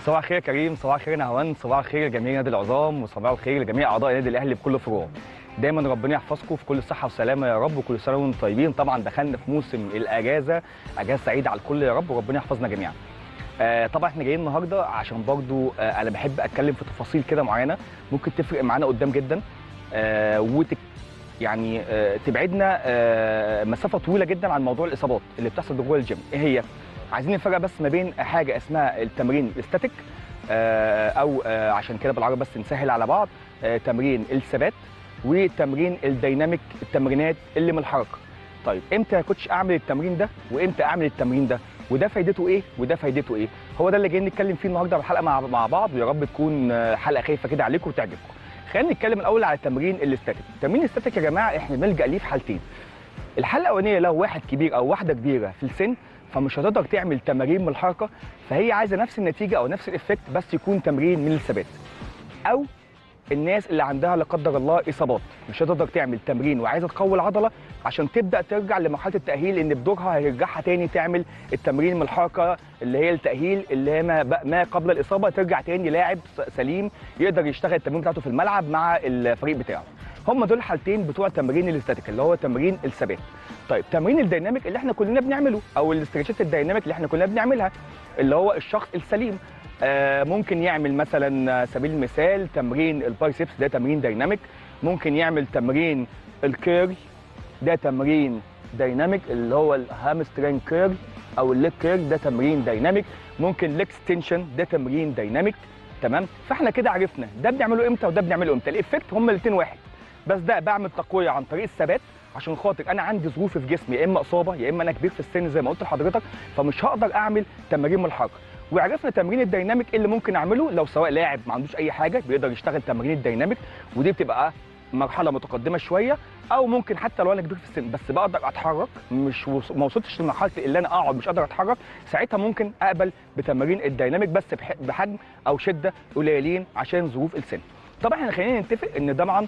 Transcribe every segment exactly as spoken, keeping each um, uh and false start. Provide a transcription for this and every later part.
صباح الخير يا كريم، صباح الخير يا نهوان، صباح الخير لجميع نادي العظام، وصباح الخير لجميع اعضاء النادي الاهلي بكل فروعه. دايما ربنا يحفظكم في كل صحه وسلامه يا رب، وكل سنه وانتم طيبين. طبعا دخلنا في موسم الاجازه، اجازه سعيده على الكل يا رب، وربنا يحفظنا جميعا. آه طبعا احنا جايين النهارده عشان برضو آه انا بحب اتكلم في تفاصيل كده معينه ممكن تفرق معانا قدام جدا، آه وتك يعني آه تبعدنا آه مسافه طويله جدا عن موضوع الاصابات اللي بتحصل جوه الجيم. ايه هي؟ عايزين نفرق بس ما بين حاجه اسمها التمرين الاستاتيك، آه او آه عشان كده بالعربي بس نسهل على بعض، آه تمرين الثبات وتمرين الديناميك، التمرينات اللي من الحركه. طيب امتى يا كوتش اعمل التمرين ده وامتى اعمل التمرين ده، وده فايدته ايه وده فايدته ايه؟ هو ده اللي جايين نتكلم فيه النهارده بالحلقه مع مع بعض، ويا رب تكون حلقه خفيفه كده عليكم وتعجبكم. خلينا نتكلم الاول على التمرين الاستاتيك. التمرين الاستاتيك يا جماعه احنا بنلجا ليه في حالتين. الحاله الاولانيه لو واحد كبير او واحده كبيره في السن فمش هتقدر تعمل تمارين من الحركه، فهي عايزه نفس النتيجه او نفس الافكت بس يكون تمرين من الثبات. او الناس اللي عندها لا قدر الله اصابات مش هتقدر تعمل تمرين وعايزه تقوي العضله عشان تبدا ترجع لمرحله التاهيل، ان بدورها هيرجعها تاني تعمل التمرين من الحركه اللي هي التاهيل اللي هي ما, ما قبل الاصابه، ترجع تاني لاعب سليم يقدر يشتغل التمرين بتاعته في الملعب مع الفريق بتاعه. هم دول حالتين بتوع تمرين الاستاتيك اللي هو تمرين الثبات. طيب تمرين الديناميك اللي احنا كلنا بنعمله او الاسترتشات الديناميك اللي احنا كلنا بنعملها اللي هو الشخص السليم آه ممكن يعمل مثلا سبيل المثال تمرين البايسبس، ده تمرين ديناميك. ممكن يعمل تمرين الكيرل، ده تمرين ديناميك اللي هو الهامسترينج كيرل او الليج كيرل، ده تمرين ديناميك. ممكن ليج ستنشن، ده تمرين ديناميك. تمام، فاحنا كده عرفنا ده بنعمله امتى وده بنعمله امتى. الايفكت هم الاثنين واحد، بس ده بعمل تقويه عن طريق الثبات عشان خاطر انا عندي ظروف في جسمي، يا اما اصابه يا اما انا كبير في السن زي ما قلت لحضرتك، فمش هقدر اعمل تمارين من الحركه. وعرفنا تمرين الديناميك اللي ممكن اعمله لو سواء لاعب ما عندوش اي حاجه بيقدر يشتغل تمارين الديناميك، ودي بتبقى مرحله متقدمه شويه. او ممكن حتى لو انا كبير في السن بس بقدر اتحرك، مش ما وصلتش لمرحله اللي انا اقعد مش قادر اتحرك، ساعتها ممكن اقبل بتمارين الديناميك بس بحجم او شده قليلين عشان ظروف السن. طبعا احنا خلينا نتفق ان طبعا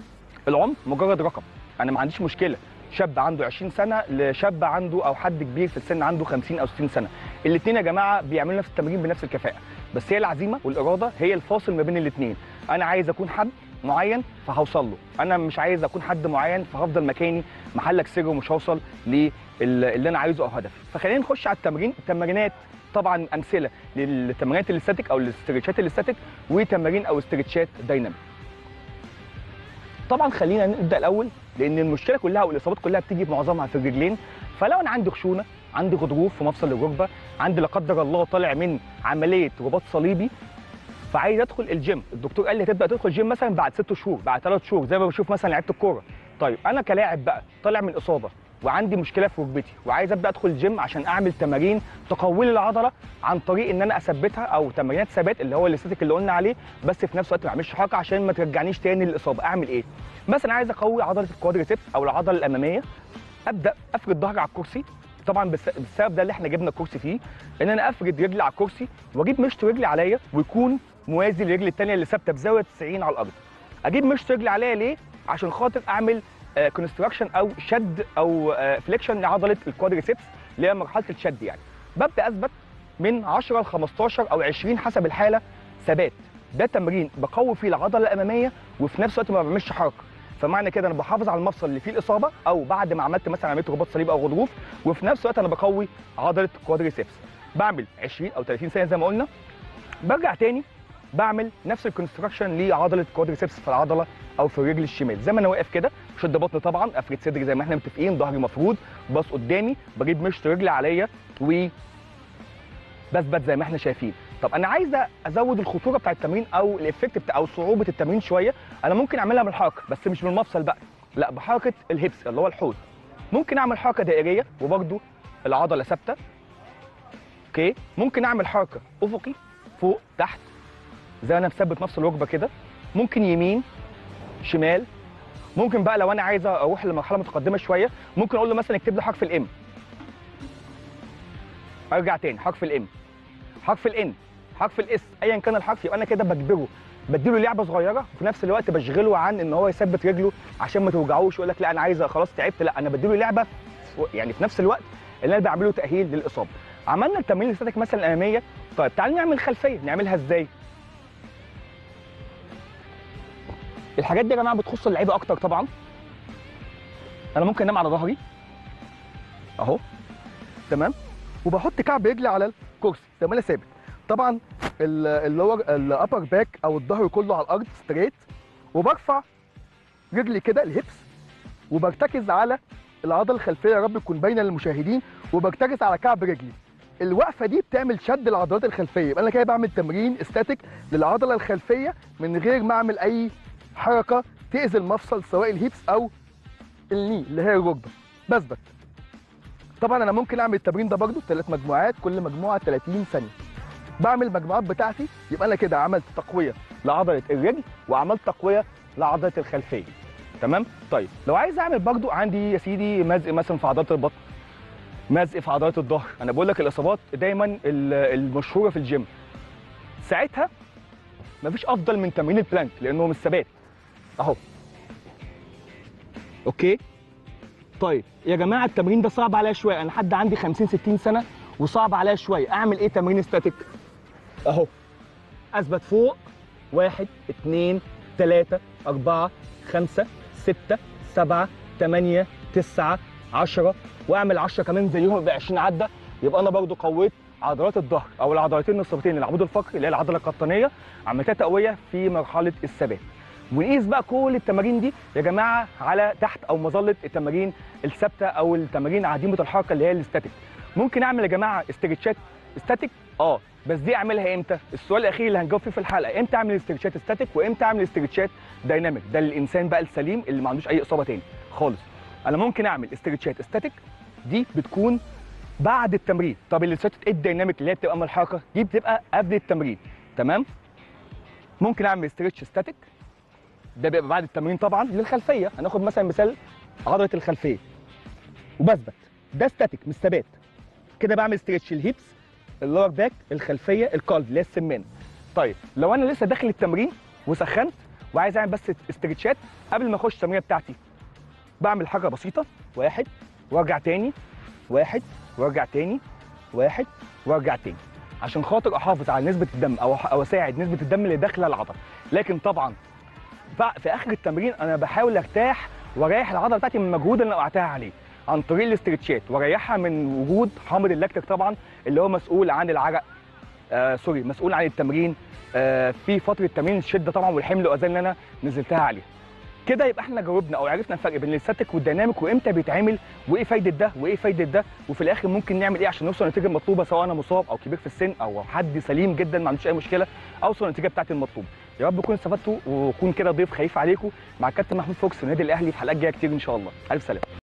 العمر مجرد رقم، انا ما عنديش مشكله شاب عنده عشرين سنه لشاب عنده او حد كبير في السن عنده خمسين او ستين سنه، الاثنين يا جماعه بيعملوا نفس التمرين بنفس الكفاءه، بس هي العزيمه والاراده هي الفاصل ما بين الاثنين. انا عايز اكون حد معين فهوصل له، انا مش عايز اكون حد معين فهفضل مكاني محلك سر ومش هوصل للي انا عايزه او هدفي. فخلينا نخش على التمرين. التمرينات طبعا امثله للتمرينات الاستاتيك او الاسترتشات الاستاتيك وتمارين او استرتشات دايناميك. طبعا خلينا نبدا الاول لان المشكله كلها والاصابات كلها بتيجي معظمها في الرجلين. فلو انا عندي خشونه، عندي غضروف في مفصل الركبه، عندي لا قدر الله طالع من عمليه رباط صليبي فعايز ادخل الجيم، الدكتور قال لي هتبدا تدخل الجيم مثلا بعد ست شهور بعد ثلاث شهور زي ما بشوف مثلا لعيبه الكوره. طيب انا كلاعب بقى طالع من اصابه وعندي مشكله في ركبتي وعايز ابدا ادخل الجيم عشان اعمل تمارين تقوي لي العضله عن طريق ان انا اثبتها او تمارينات ثبات اللي هو الاستاتيك اللي قلنا عليه، بس في نفس الوقت ما اعملش حركه عشان ما ترجعنيش تاني للاصابه. اعمل ايه؟ مثلا عايز اقوي عضله الكوادريسبس او العضله الاماميه، ابدا افرد ظهري على الكرسي. طبعا بالسبب ده اللي احنا جبنا الكرسي فيه، ان انا افرد رجلي على الكرسي واجيب مشط رجلي عليا ويكون موازي للرجل الثانيه اللي ثابته بزاويه تسعين على الارض. اجيب مشط رجلي عليا ليه؟ عشان خاطر اعمل كونستراكشن او شد او فليكشن لعضله الكوادريسبس اللي هي مرحله الشد. يعني ببدا اثبت من عشرة ل خمستاشر او عشرين حسب الحاله ثبات. ده تمرين بقوي فيه العضله الاماميه وفي نفس الوقت ما بعملش حركه، فمعنى كده انا بحافظ على المفصل اللي فيه الاصابه او بعد ما عملت مثلا عمليه رباط صليبي او غضروف، وفي نفس الوقت انا بقوي عضله الكوادريسبس. بعمل عشرين او ثلاثين ثانيه زي ما قلنا، برجع تاني بعمل نفس الكونستراكشن لعضله الكوادريسبس في العضله او في الرجل الشمال. زي ما انا واقف كده شد بطن طبعا، افرد صدري زي ما احنا متفقين، ظهري مفرود، باص قدامي، بجيب مشط رجلي عليا و بثبت زي ما احنا شايفين. طب انا عايزه ازود الخطوره بتاع التمرين او الايفكت بتاع او صعوبه التمرين شويه، انا ممكن اعملها بالحركه بس مش بالمفصل بقى، لا بحركه الهيبس اللي هو الحوض. ممكن اعمل حركه دائريه وبرده العضله ثابته. اوكي، ممكن اعمل حركه افقي فوق تحت زي انا مثبت نفس الركبه كده، ممكن يمين شمال. ممكن بقى لو انا عايزه اروح لمرحله متقدمه شويه ممكن اقول له مثلا اكتب لي حرف الام، ارجع تاني حرف الام، حرف الان، حرف الاس، ايا كان الحرف، يبقى انا كده بجبره، بديله لعبه صغيره وفي نفس الوقت بشغله عن ان هو يثبت رجله عشان ما توجعوش ويقول لك لا انا عايز خلاص تعبت، لا انا بديله لعبه يعني في نفس الوقت اللي انا بعمله تاهيل للاصابه. عملنا التمرين الاستاتيك مثلا الاماميه طيب تعالوا نعمل خلفيه، نعملها ازاي؟ الحاجات دي يا جماعه بتخص اللعيبه اكتر طبعا. انا ممكن انام على ظهري اهو، تمام، وبحط كعب رجلي على الكرسي زي ما انا ثابت. طبعا اللور الابر باك او الظهر كله على الارض ستريت، وبرفع رجلي كده الهيبس، وبرتكز على العضله الخلفيه، يا رب تكون باينه للمشاهدين، وبرتكز على كعب رجلي. الوقفه دي بتعمل شد العضلات الخلفيه، يبقى انا كده بعمل تمرين استاتيك للعضله الخلفيه من غير ما اعمل اي حركه تاذي المفصل، سواء الهيبس او الني اللي هي الركبه. بثبت. طبعا انا ممكن اعمل التمرين ده برده ثلاث مجموعات، كل مجموعه ثلاثين ثانيه. بعمل المجموعات بتاعتي، يبقى انا كده عملت تقويه لعضله الرجل وعملت تقويه لعضله الخلفيه. تمام؟ طيب لو عايز اعمل برده، عندي يا سيدي مزق مثلا في عضلات البطن، مزق في عضلات الظهر. انا بقول لك الاصابات دايما المشهوره في الجيم، ساعتها مفيش افضل من تمرين البلانك لانه مش ثبات اهو. اوكي؟ طيب يا جماعه التمرين ده صعب عليا شويه، انا حد عندي خمسين ستين سنه وصعب عليا شويه، اعمل ايه تمرين ستاتيك؟ اهو اثبت فوق، واحد اتنين تلاته اربعه خمسه سته سبعه تمانيه تسعه عشره، واعمل عشره كمان زيهم يبقى عشرين عده. يبقى انا برضو قويت عضلات الظهر او العضلتين النصفتين، العمود الفقري اللي هي العضله القطنيه، عملتها تقويه في مرحله الثبات. ونقيس بقى كل التمارين دي يا جماعه على تحت او مظله التمارين الثابته او التمارين عديمه الحركه اللي هي الاستاتيك. ممكن اعمل يا جماعه استرتشات استاتيك، اه بس دي اعملها امتى؟ السؤال الاخير اللي هنجاوب فيه في الحلقه، امتى اعمل استرتشات استاتيك وامتى اعمل استرتشات دايناميك؟ ده للانسان بقى السليم اللي ما عندوش اي اصابه تاني خالص. انا ممكن اعمل استرتشات استاتيك، دي بتكون بعد التمرين. طب الاسترتشات الدايناميك اللي هي بتبقى من الحركه، دي بتبقى قبل التمرين. تمام؟ ممكن اعمل استرتش استاتيك، ده بيبقى بعد التمرين طبعا للخلفيه. هناخد مثلا مثال عضله الخلفيه وبثبت، ده ستاتيك مش ثبات. كده بعمل استرتش الهيبس، اللور باك، الخلفيه، الكالف اللي هي السمانه. طيب لو انا لسه داخل التمرين وسخنت وعايز اعمل بس استرتشات قبل ما اخش التمرينه بتاعتي، بعمل حاجه بسيطه، واحد وارجع تاني، واحد وارجع تاني، واحد وارجع تاني، عشان خاطر احافظ على نسبه الدم او او اساعد نسبه الدم اللي داخله العضله. لكن طبعا في اخر التمرين انا بحاول ارتاح واريح العضله بتاعتي من المجهود اللي انا وقعتها عليه عن طريق الاسترتشات، واريحها من وجود حامض اللاكتيك طبعا اللي هو مسؤول عن العرق، آه سوري مسؤول عن التمرين آه في فتره التمرين، الشده طبعا والحمل والاوزان اللي انا نزلتها عليها. كده يبقى احنا جاوبنا او عرفنا الفرق بين الاستاتيك والديناميك، وامتى بيتعمل، وايه فايده ده وايه فايده ده، وفي الاخر ممكن نعمل ايه عشان نوصل للنتيجه المطلوبه، سواء انا مصاب او كبير في السن او حد سليم جدا ما عندوش اي مشكله، اوصل للنتيجه بتاعتي المطلوبه. يا رب تكونوا استفدتوا، واكون كده ضيف خفيف عليكم مع الكابتن محمود فوكس في النادي الاهلي في حلقات جايه كتير ان شاء الله. الف سلامه.